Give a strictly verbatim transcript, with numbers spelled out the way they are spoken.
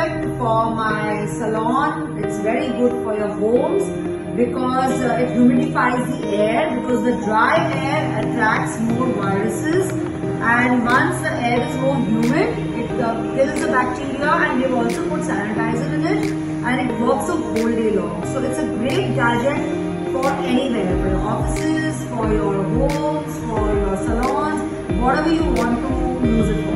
gadget for my salon. It's very good for your homes because uh, it humidifies the air, because the dry air attracts more viruses, and once the air is more humid, it uh, kills the bacteria, and we've also put sanitizer in it, and it works a whole day long. So it's a great gadget for anywhere, for your offices, for your homes, for your salons, whatever you want to use it for.